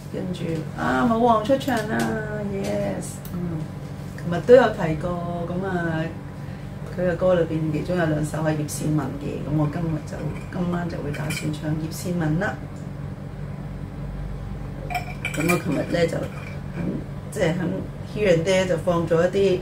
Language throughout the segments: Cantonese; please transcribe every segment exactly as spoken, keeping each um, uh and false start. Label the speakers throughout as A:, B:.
A: 跟住啊，舞王出場啦 ，yes， 嗯，琴日都有提過，咁啊，佢嘅歌裏邊其中有兩首係葉倩文嘅，咁我今日就今晚就會打算唱葉倩文啦。咁我琴日咧就即係喺 Here and There 就放咗一啲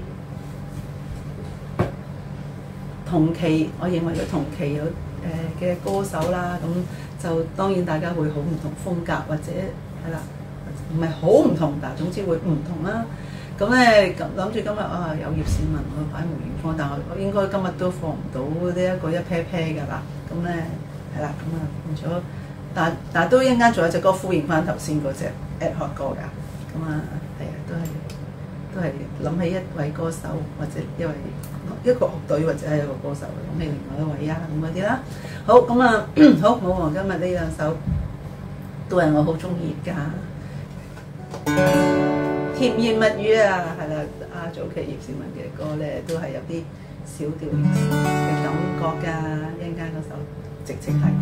A: 同期，我認為嘅同期有誒嘅歌手啦，咁就當然大家會好唔同風格或者係啦。唔係好唔同，但係總之會唔同啦。咁咧諗住今日啊有葉倩文我擺梅艷芳，但係我應該今日都放唔到呢一個一 pair pair 㗎啦。咁咧係啦，咁啊變咗，但但係都一陣間仲有隻歌呼應翻頭先嗰隻 ad hoc 歌㗎。咁啊係啊，都係都係諗起一位歌手或者一位一個樂隊或者係一個歌手，諗起另外一位啊咁嗰啲啦。好咁啊，好舞王今日呢兩首都係我好中意㗎。甜言蜜語啊，係啦，啊早期葉倩文嘅歌咧，都係有啲小調嘅感覺㗎。一陣間嗰首直情係。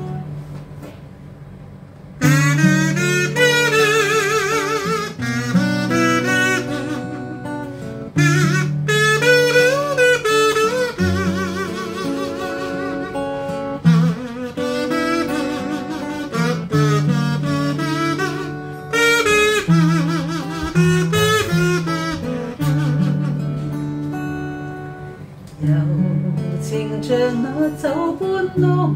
A: 像那酒般濃，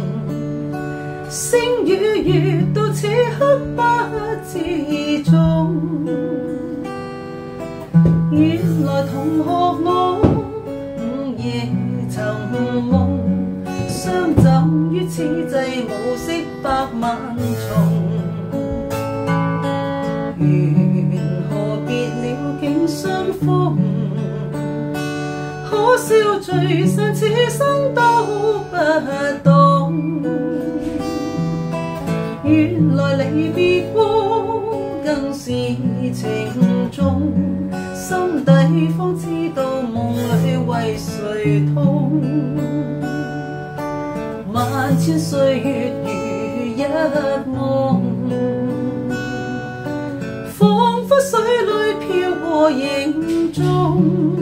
A: 星與月到此刻不自重。原來同學我午夜尋夢，相枕於此際無色百萬重。緣何別了竟相逢？可笑聚散此生都不懂，原來離別過更是情重，心底方知道夢裏為誰痛。萬千歲月如一夢，彷彿水裏飄過影蹤。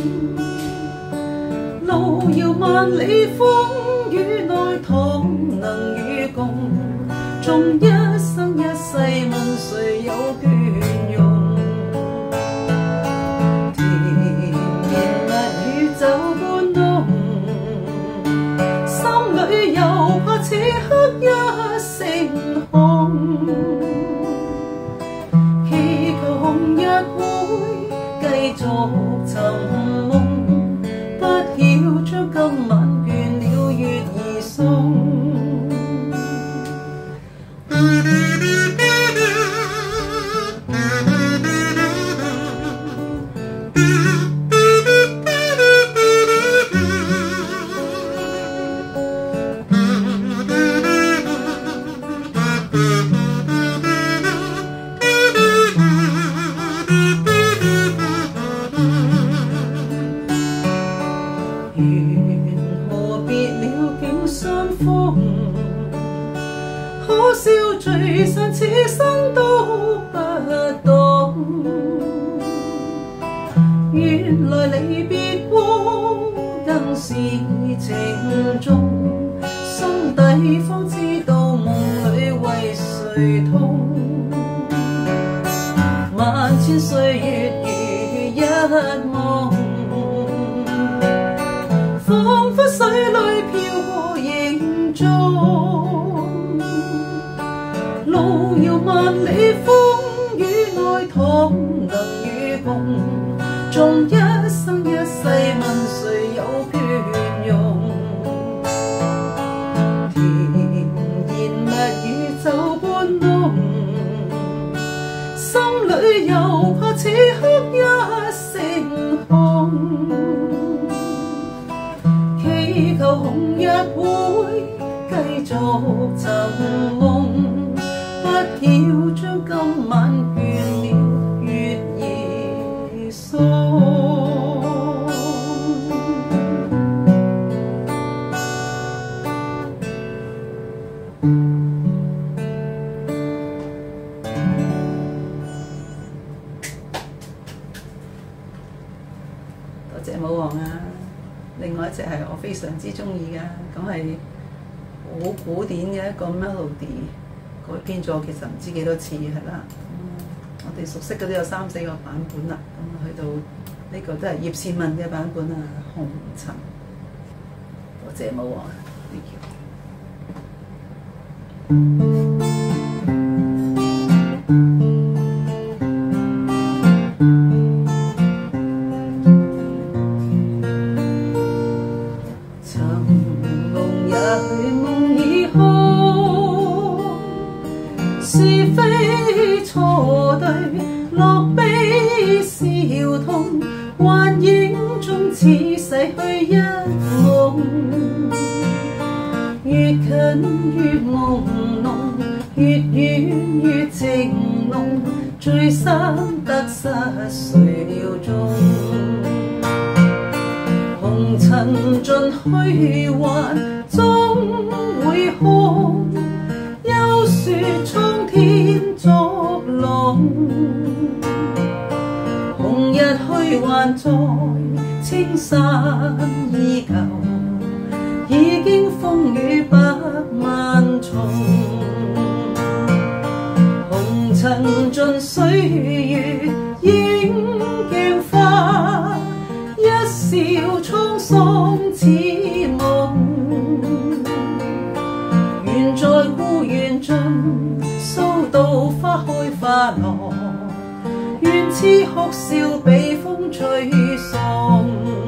A: 路遙萬里，風雨內同能與共，縱一生一世問誰有雋容。甜言蜜語酒般濃，心裏又怕此刻一聲空，祈求紅日會繼續尋夢。將今晚倦了月兒送。可笑聚散此生都不懂，原來離別過更是情重，心底方知道夢裏為誰痛。萬千歲月如一夢，彷彿水裏飄過影蹤。路遙萬里，風雨內同能與共，縱一生一世問誰有雋容。甜言蜜語酒般濃，心裏又怕此刻一聲空，祈求紅日會繼續尋夢。不要將今晚倦了月兒送。 謝舞王啊，另外一隻係我非常之中意嘅，咁係好古典嘅一個 melody 改編咗，其實唔知幾多次係啦。咁我哋熟悉嘅都有三四個版本啦，咁去到呢個都係葉倩文嘅版本啊，紅塵。多謝舞王 ，thank you。
B: 是非錯對，樂悲笑痛，幻影中似逝去一夢。越近越朦朧，越遠越情濃，最深得失誰料中。紅塵盡虛幻，終會空。休說蒼天作弄，紅日虛幻在，青山依舊，已經風雨百萬重。紅塵盡歲月映鏡花，一笑滄桑似夢。願在孤園盡，蘇到花開花落，願痴哭笑被風吹送。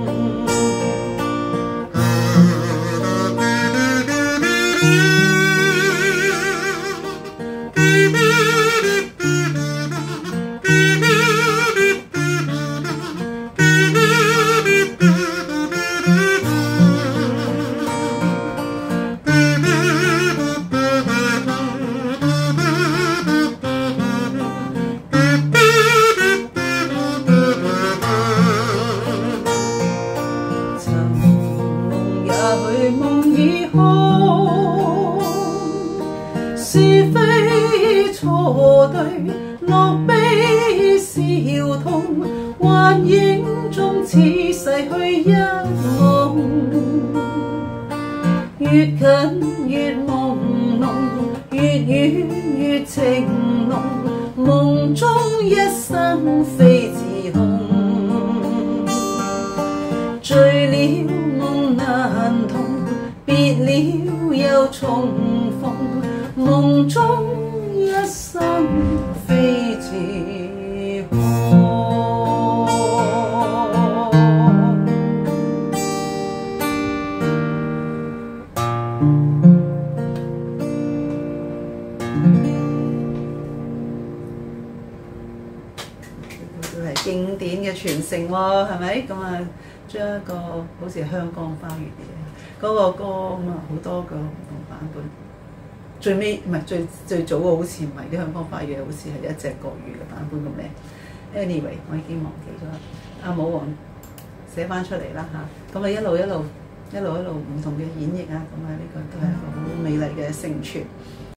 B: 夢已空，是非錯對，樂悲笑痛，幻影中似逝去一夢。越近越朦朧，越遠越情濃，夢中一生非自控。醉了夢難同，別了又重逢，夢中一生非自控。
A: 都係經典嘅傳承喎，係咪？咁啊，將一個好似香江花月嘅嗰個歌咁啊，好多個唔同版本。最尾唔係最最早嘅，好似唔係啲香江花月，好似係一隻國語嘅版本咁嘅。Anyway， 我已經忘記咗。阿舞王寫翻出嚟啦嚇，咁啊一路一路一路一路唔同嘅演繹啊，咁啊呢個都係一個好美麗嘅承傳。